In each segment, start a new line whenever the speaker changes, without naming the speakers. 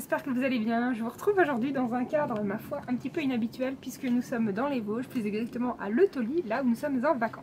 j'espère que vous allez bien. Je vous retrouve aujourd'hui dans un cadre, ma foi, un petit peu inhabituel puisque nous sommes dans les Vosges, plus exactement à Le Taulier, là où nous sommes en vacances.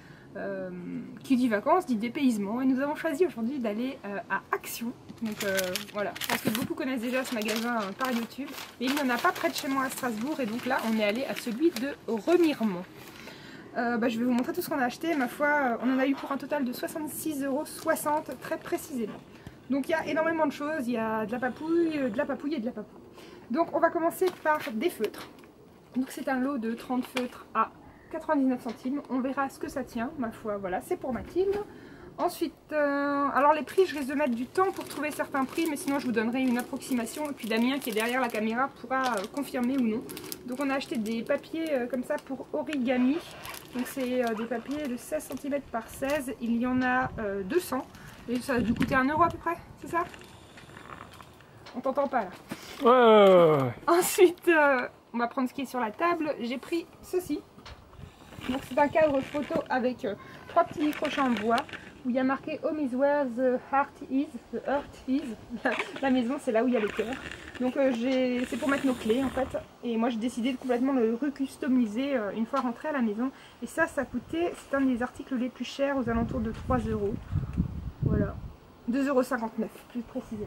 Qui dit vacances dit dépaysement et nous avons choisi aujourd'hui d'aller à Action. Donc voilà, je pense que beaucoup connaissent déjà ce magasin par YouTube, mais il n'y en a pas près de chez moi à Strasbourg et donc là on est allé à celui de Remiremont. Je vais vous montrer tout ce qu'on a acheté. Ma foi, on en a eu pour un total de 66,60 € très précisément. Donc il y a énormément de choses, il y a de la papouille, et de la papouille. Donc on va commencer par des feutres. Donc c'est un lot de 30 feutres à 99 centimes. On verra ce que ça tient, ma foi, voilà, c'est pour Mathilde. Ensuite, alors les prix, je risque de mettre du temps pour trouver certains prix, mais sinon je vous donnerai une approximation. Et puis Damien qui est derrière la caméra pourra confirmer ou non. Donc on a acheté des papiers comme ça pour origami. Donc c'est des papiers de 16 cm par 16, il y en a 200. Et ça a dû coûter 1 € à peu près, c'est ça? On t'entend pas là.
Ouais.
Ensuite, on va prendre ce qui est sur la table. J'ai pris ceci. Donc c'est un cadre photo avec 3 petits crochets en bois où il y a marqué Home is where the heart is. The heart is. La maison, c'est là où il y a le cœur. Donc c'est pour mettre nos clés en fait. Et moi j'ai décidé de complètement le recustomiser une fois rentré à la maison. Et ça coûtait, c'est un des articles les plus chers, aux alentours de 3 €. Voilà, 2,59 € plus précisément.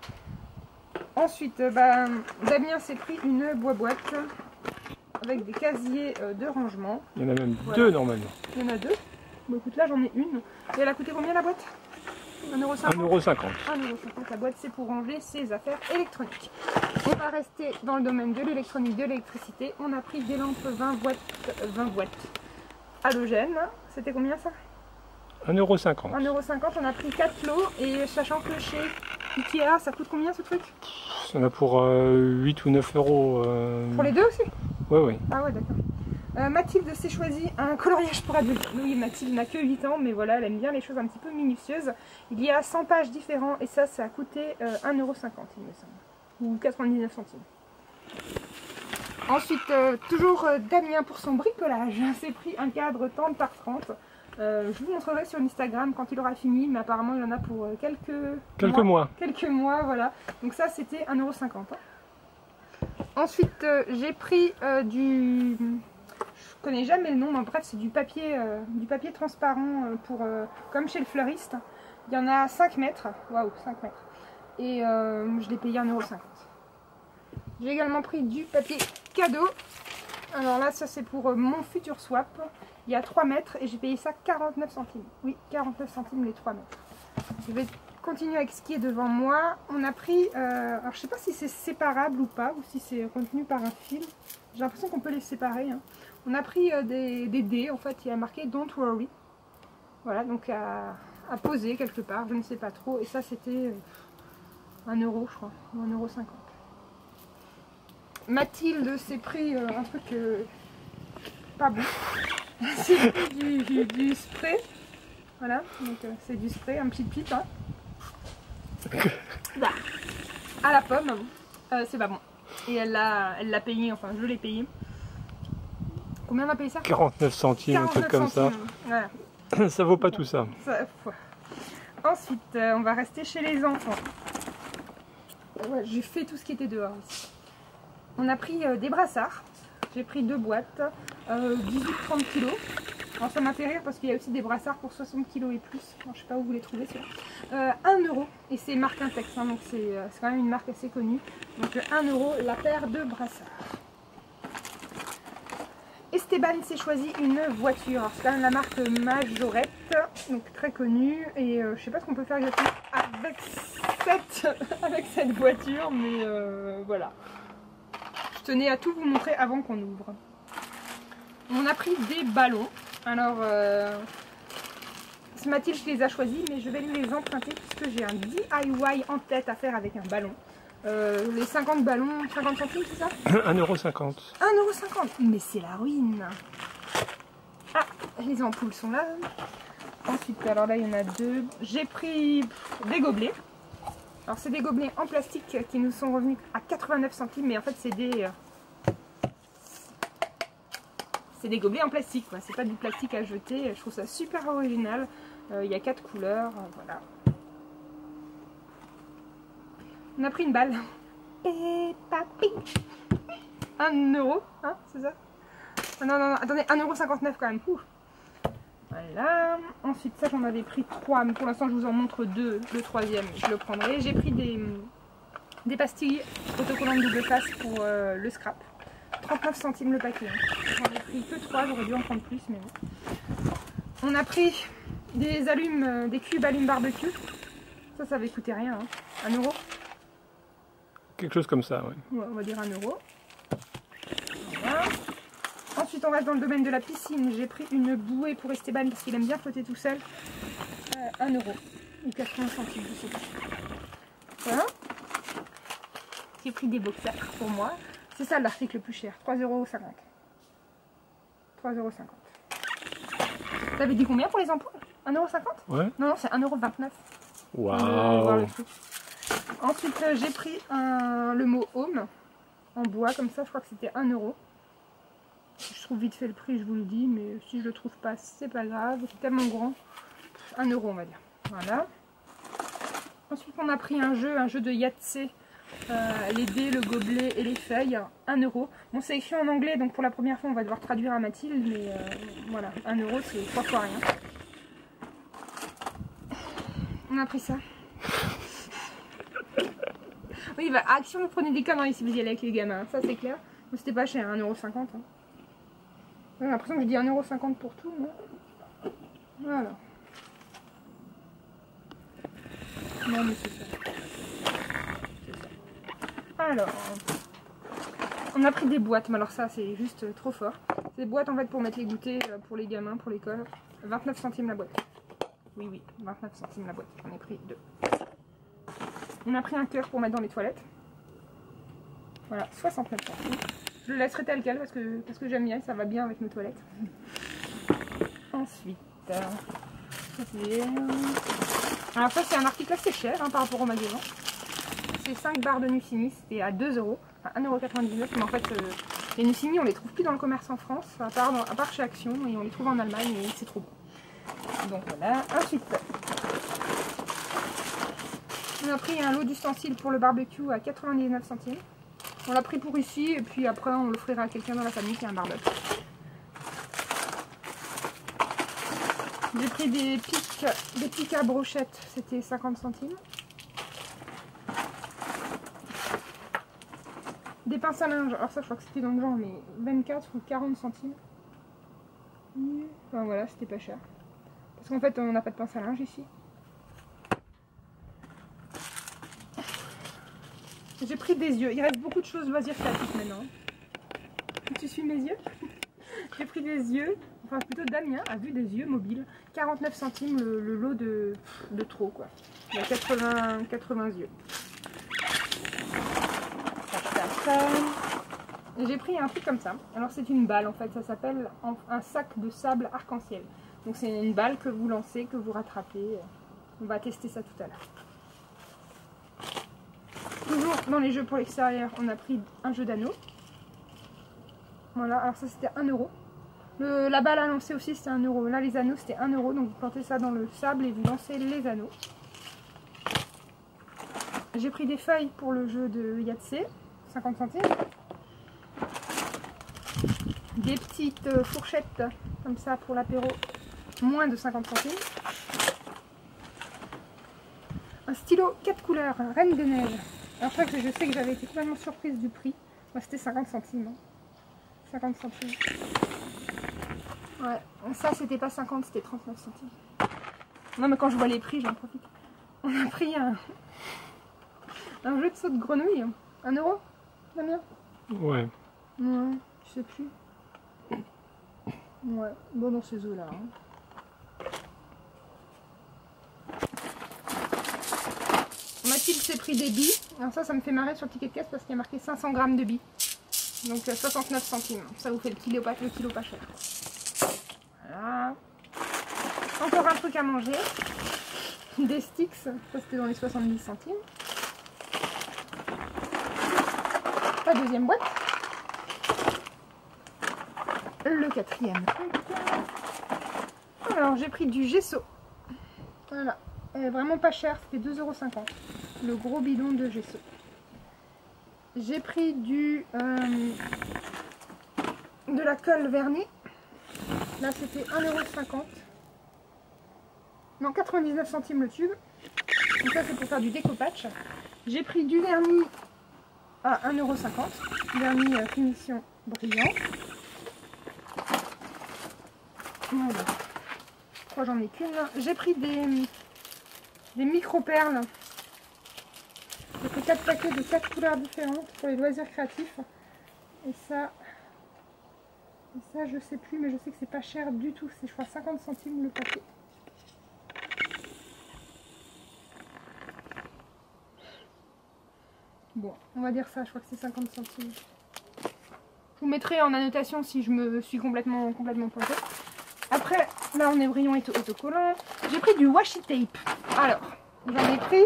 Ensuite, Damien s'est pris une boîte avec des casiers de rangement.
Il y en a même
voilà.
deux normalement.
Il y en a deux. Bon écoute, là j'en ai une. Et elle a coûté combien la boîte? 1,50 €.
1,50 €.
1,50 € la boîte, c'est pour ranger ses affaires électroniques. On va rester dans le domaine de l'électronique, de l'électricité. On a pris des lampes 20 watts halogènes. C'était combien ça?
1,50 €.
1,50 €, on a pris 4 lots et sachant que chez Ikea ça coûte combien ce truc?
Ça en a pour 8 ou 9 €.
Pour les deux aussi?
Oui.
Ah ouais, d'accord. Mathilde s'est choisi un coloriage pour adultes. Oui, Mathilde n'a que 8 ans, mais voilà, elle aime bien les choses un petit peu minutieuses. Il y a 100 pages différents et ça a coûté 1,50 € il me semble. Ou 99 centimes. Ensuite, toujours Damien pour son bricolage s'est pris un cadre 30 par 30. Je vous montrerai sur Instagram quand il aura fini, mais apparemment il en a pour quelques mois. Quelques mois, voilà. Donc ça c'était 1,50 €. Ensuite j'ai pris je connais jamais le nom, mais bref c'est du papier transparent comme chez le fleuriste. Il y en a 5 mètres, waouh, 5 mètres. Et je l'ai payé 1,50 €. J'ai également pris du papier cadeau. Alors là ça c'est pour mon futur swap. Il y a 3 mètres et j'ai payé ça 49 centimes. Oui, 49 centimes les 3 mètres. Je vais continuer avec ce qui est devant moi. On a pris, alors je sais pas si c'est séparable ou pas, ou si c'est contenu par un fil. J'ai l'impression qu'on peut les séparer. Hein. On a pris des dés, en fait, il y a marqué Don't worry. Voilà, donc à poser quelque part, je ne sais pas trop. Et ça c'était 1 € je crois, ou 1,50 €. Mathilde s'est pris un truc pas bon. C'est du spray, voilà, donc c'est du spray, un petit pipe, hein. Bah, à la pomme, c'est pas bon. Et elle l'a payé, enfin je l'ai payé. Combien on a payé ça?
49 centimes, un truc comme ça.
Voilà.
Ça vaut pas tout ça.
Ensuite, on va rester chez les enfants. Ouais, j'ai fait tout ce qui était dehors ici. On a pris des brassards. J'ai pris 2 boîtes, 18-30 kg. Alors ça m'a fait rire parce qu'il y a aussi des brassards pour 60 kg et plus. Alors, je sais pas où vous les trouvez ceux-là. 1 € et c'est marque Intex, hein, donc c'est quand même une marque assez connue. Donc 1 € la paire de brassards. Esteban s'est choisi une voiture. C'est quand même la marque Majorette, donc très connue. Et je sais pas ce qu'on peut faire exactement avec cette voiture, mais voilà. Je tenais à tout vous montrer avant qu'on ouvre. On a pris des ballons. Alors, Mathilde je les a choisis, mais je vais les emprunter puisque j'ai un DIY en tête à faire avec un ballon. Les 50 ballons, 50 centimes, c'est ça?
1,50 €.
1,50 €, mais c'est la ruine. Ah, les ampoules sont là. Ensuite, alors là, il y en a 2. J'ai pris des gobelets. Alors, c'est des gobelets en plastique qui nous sont revenus à 89 centimes, mais en fait, c'est des gobelets en plastique, quoi. C'est pas du plastique à jeter. Je trouve ça super original. Il y a 4 couleurs, voilà. On a pris une balle. Peppa Pig. 1 euro, hein, c'est ça? Ah non, non, non, attendez, 1,59 € quand même. Ouf. Voilà. Ensuite, ça, j'en avais pris 3, mais pour l'instant, je vous en montre 2. Le troisième, je le prendrai. J'ai pris des pastilles autocollantes double face pour le scrap. 39 centimes le paquet. J'en ai pris que 3, j'aurais dû en prendre plus, mais bon. On a pris des allumes, des cubes allumes barbecue. Ça avait coûté rien, hein. 1 euro.
Quelque chose comme ça, oui.
Ouais, on va dire 1 euro. Voilà. Ensuite, on reste dans le domaine de la piscine. J'ai pris une bouée pour Esteban parce qu'il aime bien flotter tout seul. 1 euro. Ou 80 centimes, je sais pas. Voilà. J'ai pris des boxers pour moi. C'est ça l'article le plus cher. 3,50 €. 3,50 €. T'avais dit combien pour les ampoules? 1,50 €?
Ouais.
Non, non, c'est 1,29 €.
Waouh.
Ensuite, j'ai pris le mot home en bois, comme ça, je crois que c'était 1 euro. Je trouve vite fait le prix, je vous le dis, mais si je le trouve pas, c'est pas grave, c'est tellement grand. 1 euro, on va dire. Voilà. Ensuite, on a pris un jeu de Yahtzee, les dés, le gobelet et les feuilles, 1 euro. Bon, c'est écrit en anglais, donc pour la première fois, on va devoir traduire à Mathilde, mais voilà, 1 euro, c'est 3 fois rien. On a pris ça. Oui, bah, action, vous prenez des conneries si vous y allez avec les gamins, ça c'est clair. Mais c'était pas cher, 1,50 €. Hein. J'ai l'impression que je dis 1,50 € pour tout, moi. Voilà. Non, mais c'est ça. Alors, on a pris des boîtes, mais alors ça c'est juste trop fort. Des boîtes en fait pour mettre les goûters pour les gamins, pour l'école. 29 centimes la boîte. Oui, oui, 29 centimes la boîte. J'en ai pris 2. On a pris un cœur pour mettre dans les toilettes. Voilà, 69 centimes. Je le laisserai tel quel parce que j'aime bien, ça va bien avec nos toilettes. Ensuite, alors ça c'est un article assez cher hein, par rapport au magasin. C'est 5 barres de Nucini, c'était à 2 €, enfin 1,99 €. Mais en fait, les Nucini on les trouve plus dans le commerce en France, à part chez Action, et on les trouve en Allemagne et c'est trop bon. Donc voilà, ensuite. On a pris un lot d'ustensiles pour le barbecue à 99 centimes. On l'a pris pour ici et puis après on l'offrira à quelqu'un dans la famille qui a un barbecue. J'ai pris des pics à brochette, c'était 50 centimes. Des pinces à linge, alors ça je crois que c'était dans le genre mais 24 ou 40 centimes. Enfin voilà, c'était pas cher. Parce qu'en fait on n'a pas de pince à linge ici. J'ai pris des yeux. Il reste beaucoup de choses loisirs créatifs maintenant. Tu suis mes yeux? J'ai pris des yeux. Enfin plutôt Damien a vu des yeux mobiles. 49 centimes le lot de trop quoi. Il y a 80 yeux. J'ai pris un truc comme ça. Alors c'est une balle en fait. Ça s'appelle un sac de sable arc-en-ciel. Donc c'est une balle que vous lancez, que vous rattrapez. On va tester ça tout à l'heure. Toujours dans les jeux pour l'extérieur, on a pris un jeu d'anneaux. Voilà, alors ça c'était 1 euro. La balle à lancer aussi c'était 1 euro. Là les anneaux c'était 1 euro, donc vous plantez ça dans le sable et vous lancez les anneaux. J'ai pris des feuilles pour le jeu de Yahtzee, 50 centimes. Des petites fourchettes comme ça pour l'apéro, moins de 50 centimes. Un stylo 4 couleurs, Reine des Neiges. Alors ça, je sais que j'avais été complètement surprise du prix. Moi c'était 50 centimes. Hein. 50 centimes. Ouais, ça c'était pas 50, c'était 39 centimes. Non mais quand je vois les prix, j'en profite. On a pris un jeu de saut de grenouille. 1 euro, Damien?
Ouais.
Ouais, je sais plus. Ouais, bon dans ces eaux là. Hein. Mathilde s'est pris des billes. Alors ça me fait marrer sur le ticket de caisse parce qu'il y a marqué 500 grammes de billes. Donc 69 centimes. Ça vous fait le kilo pas cher. Voilà. Encore un truc à manger. Des sticks. Ça c'était dans les 70 centimes. La deuxième boîte. Le quatrième truc. Alors j'ai pris du gesso. Voilà. Vraiment pas cher, c'était 2,50 €. Le gros bidon de gesso. j'ai pris de la colle vernis. Là c'était 1,50 €. Non, 99 centimes le tube. Donc ça c'est pour faire du découpage. J'ai pris du vernis à 1,50 €. Vernis finition brillant. Voilà. Je crois que j'en ai qu'une là. J'ai pris des micro-perles. J'ai pris 4 paquets de 4 couleurs différentes pour les loisirs créatifs. Et ça je sais plus, mais je sais que c'est pas cher du tout. C'est je crois 50 centimes le paquet. Bon, on va dire ça, je crois que c'est 50 centimes. Je vous mettrai en annotation si je me suis complètement plantée. Après, là on est brillant et autocollant. J'ai pris du washi tape. Alors, j'en ai pris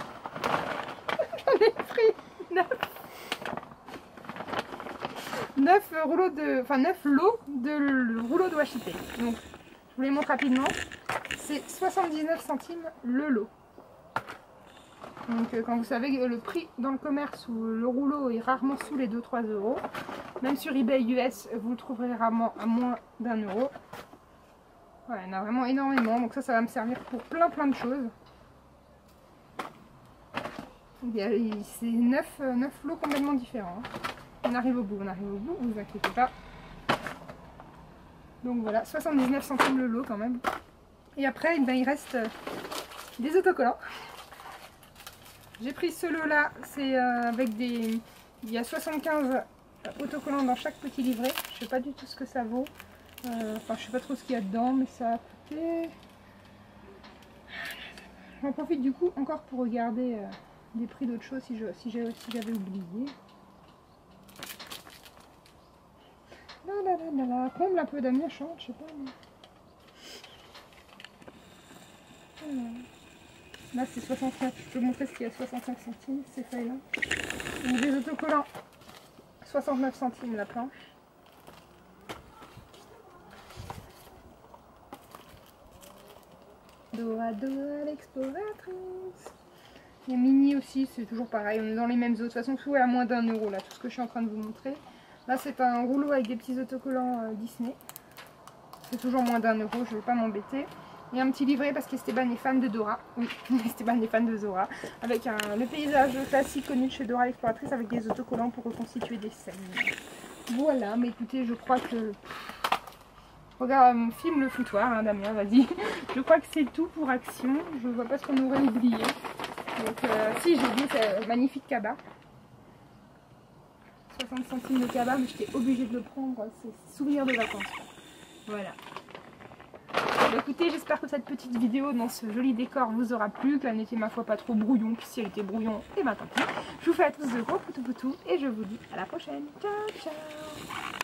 9 rouleaux de, enfin 9 lots de rouleaux de washi tape. Donc, je vous les montre rapidement. C'est 79 centimes le lot. Donc quand vous savez que le prix dans le commerce où le rouleau est rarement sous les 2-3 €, même sur eBay US vous le trouverez rarement à moins d'1 €. Voilà, il y en a vraiment énormément, donc ça va me servir pour plein de choses. C'est 9 lots complètement différents. On arrive au bout, vous inquiétez pas. Donc voilà, 79 centimes le lot quand même. Et après, il reste des autocollants. J'ai pris ce lot là, c'est avec des... Il y a 75 autocollants dans chaque petit livret. Je sais pas du tout ce que ça vaut. Enfin, je sais pas trop ce qu'il y a dedans, mais ça a coûté... J'en profite du coup encore pour regarder des prix d'autres choses si j'avais oublié. Comble un peu d'Amia chante, je sais pas. Mais... Là c'est 65, je peux vous montrer ce qu'il y a 65 centimes, ces feuilles là. Donc des autocollants, 69 centimes la planche. Dora l'exploratrice. Les mini aussi, c'est toujours pareil, on est dans les mêmes eaux. De toute façon, tout est à moins d'1 € là, tout ce que je suis en train de vous montrer. Là c'est un rouleau avec des petits autocollants Disney. C'est toujours moins d'1 €, je ne vais pas m'embêter. Et un petit livret parce qu'Esteban est fan de Dora. Oui, Esteban est fan de Dora. Avec le paysage classique connu de chez Dora l'exploratrice avec des autocollants pour reconstituer des scènes. Voilà, mais écoutez, je crois que... Regarde mon film Le Foutoir, hein, Damien, vas-y. Je crois que c'est tout pour Action. Je vois pas ce qu'on aurait oublié. Donc, si, j'ai oublié ce magnifique cabas. 60 centimes de cabas, mais j'étais obligée de le prendre. C'est souvenir de vacances. Voilà. Bah, écoutez, j'espère que cette petite vidéo dans ce joli décor vous aura plu, qu'elle n'était ma foi pas trop brouillon, puis si elle était brouillon, et ben tant pis. Je vous fais à tous de gros poutous et je vous dis à la prochaine. Ciao, ciao.